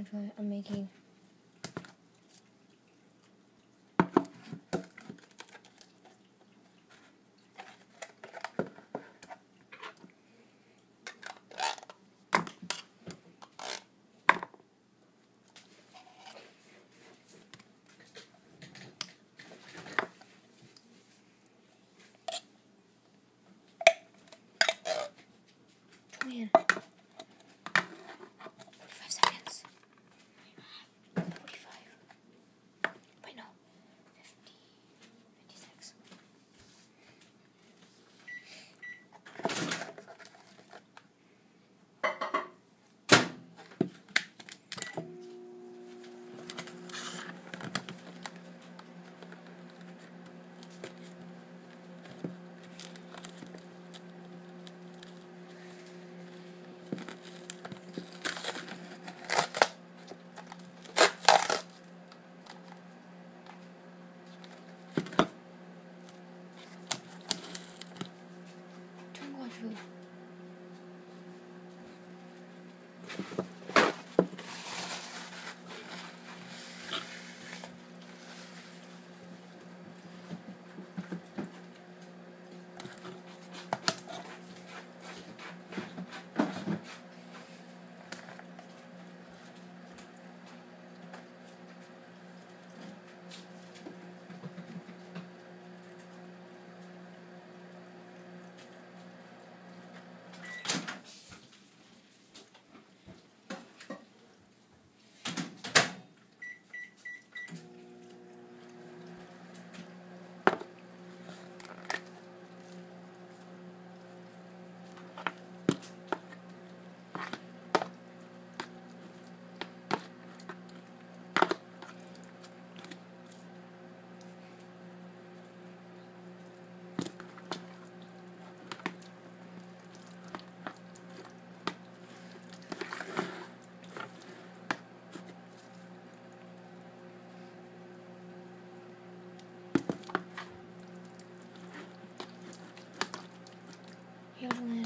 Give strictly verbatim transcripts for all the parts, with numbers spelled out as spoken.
actually, I'm making man. forty-five seconds. forty-five. Wait, no. fifty. fifty-six. Food. Here's land.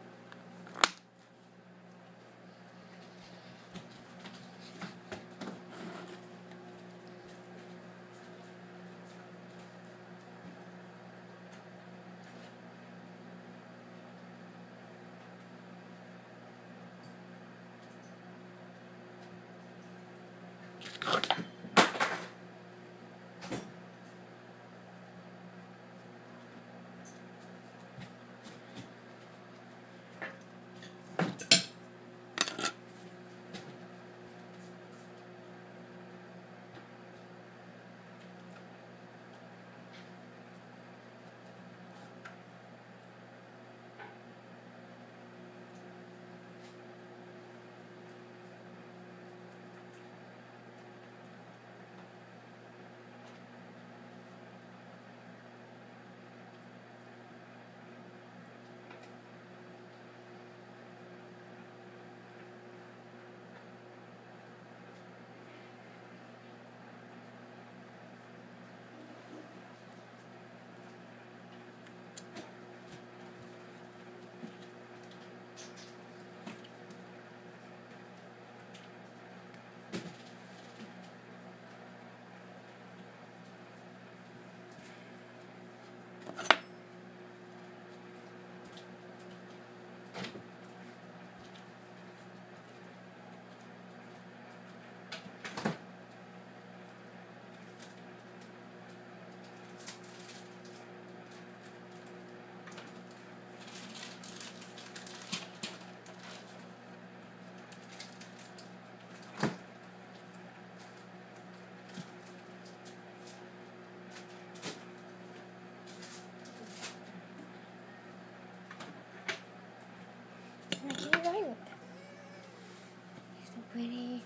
Pretty.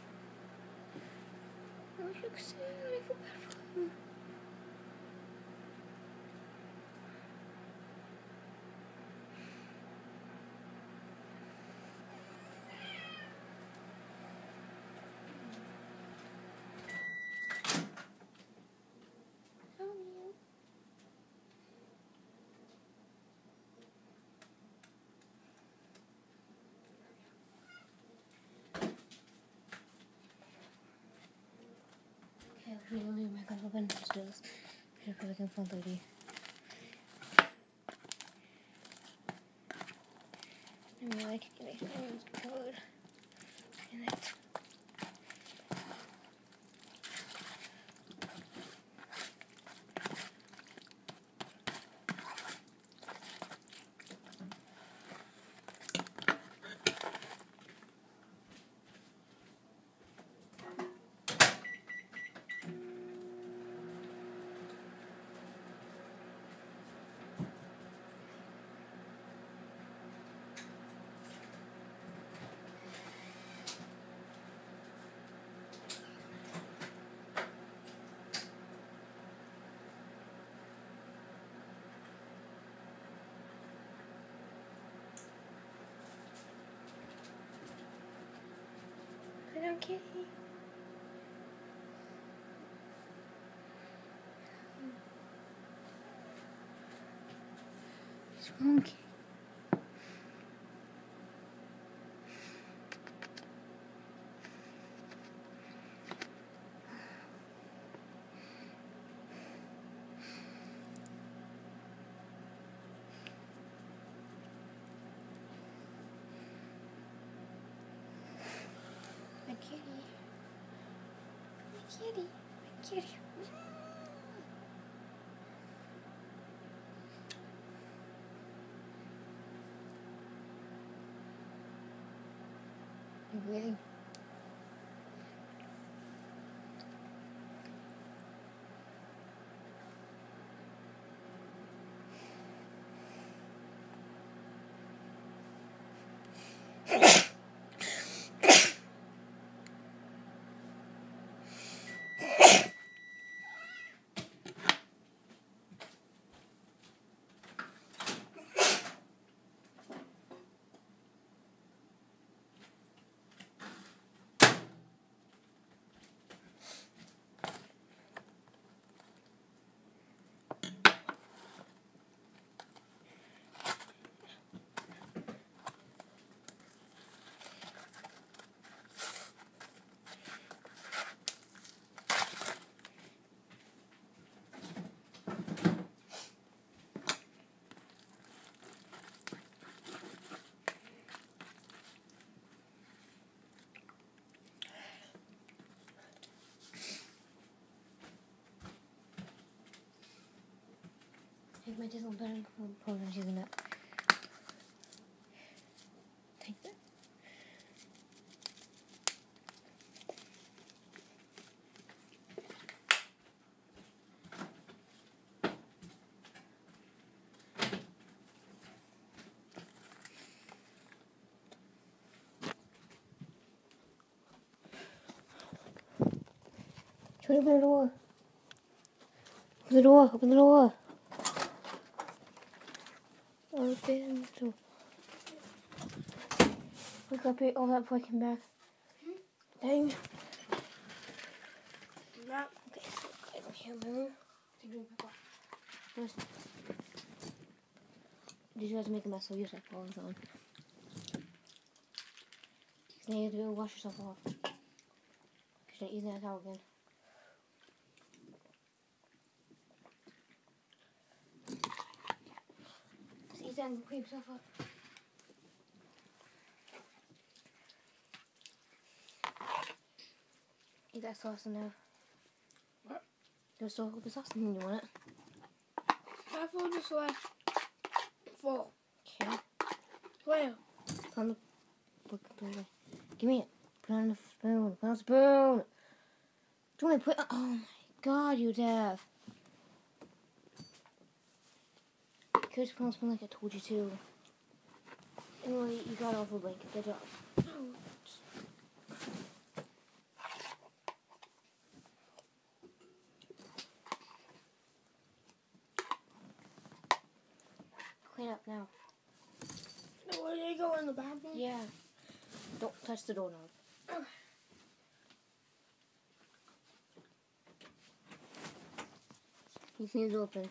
Oh, she looks so beautiful. Really, my God, open this. Republican phone lady. I mean, like, it was good. And it. Sit down, kitty. What's wrong, kitty? My kitty. My kitty. My kitty. You breathing? Take my Disney better program using that. Take that. Try to open the door. Open the door. Open the door. Open the door. Look up here. All that before I came back. Hmm? Dang. No. Okay, so I don't hear me. Did you guys make a mess? So use that ball on. Now you have to go wash yourself off. Because you're using that towel again. Just use that and clean yourself up. Eat that sauce in there. What? There's still the sauce in there. You want it? I feel this way. Full. Okay. Where? Put on the book. Give me it. Put on the spoon. Put on the spoon. Joy, put. Oh my God, you deaf. You could put on the spoon like I told you to. Anyway, you got off the blanket. Good job. Clean up now. No, where they go in the bathroom? Yeah. Don't touch the doorknob. Okay. You can leave it open.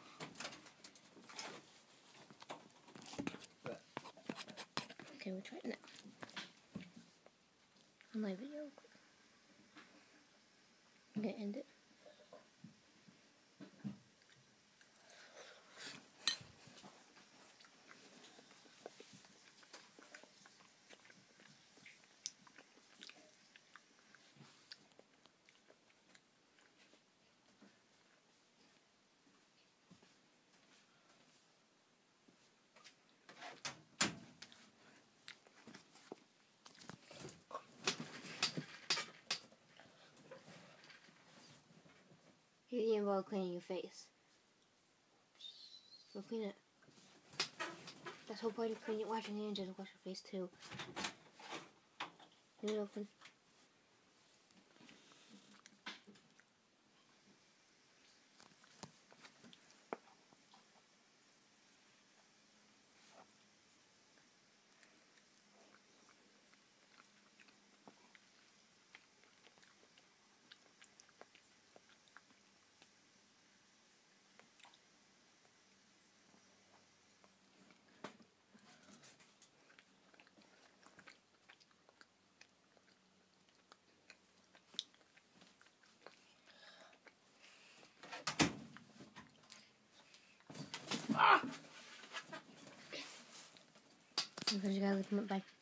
Okay, we'll try it now. On my video. I'm gonna end it. You eat while cleaning your face. Go clean it. That's the whole point of cleaning, washing your hands is wash your face too. Leave it open. Ah! Because you gotta leave them. Bye.